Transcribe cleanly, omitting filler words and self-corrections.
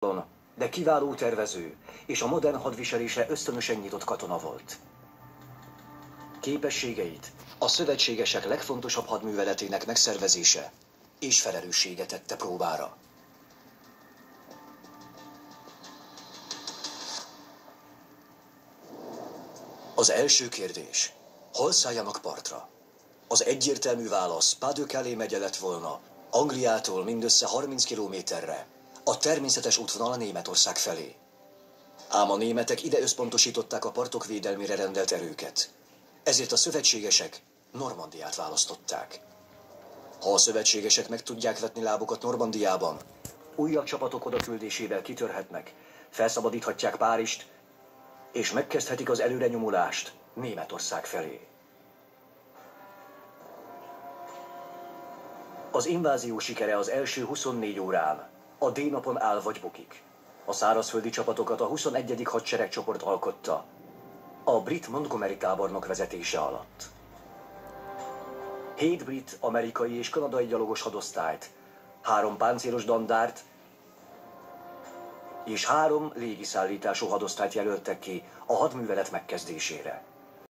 de kiváló tervező és a modern hadviselésre ösztönösen nyitott katona volt. Képességeit a szövetségesek legfontosabb hadműveletének megszervezése és felelőssége tette próbára. Az első kérdés: hol szálljanak partra? Az egyértelmű válasz Pas-de-Calais megye lett volna, Angliától mindössze 30 kilométerre, a természetes útvonal Németország felé. Ám a németek ide összpontosították a partok védelmére rendelt erőket. Ezért a szövetségesek Normandiát választották. Ha a szövetségesek meg tudják vetni lábukat Normandiában, újabb csapatok odaküldésével kitörhetnek, felszabadíthatják Párizst, és megkezdhetik az előrenyomulást Németország felé. Az invázió sikere az első 24 órán a D-napon áll vagy bukik. A szárazföldi csapatokat a 21. hadseregcsoport alkotta, a brit Montgomery tábornok vezetése alatt. 7 brit, amerikai és kanadai gyalogos hadosztályt, 3 páncélos dandárt és 3 légiszállítású hadosztályt jelöltek ki a hadművelet megkezdésére.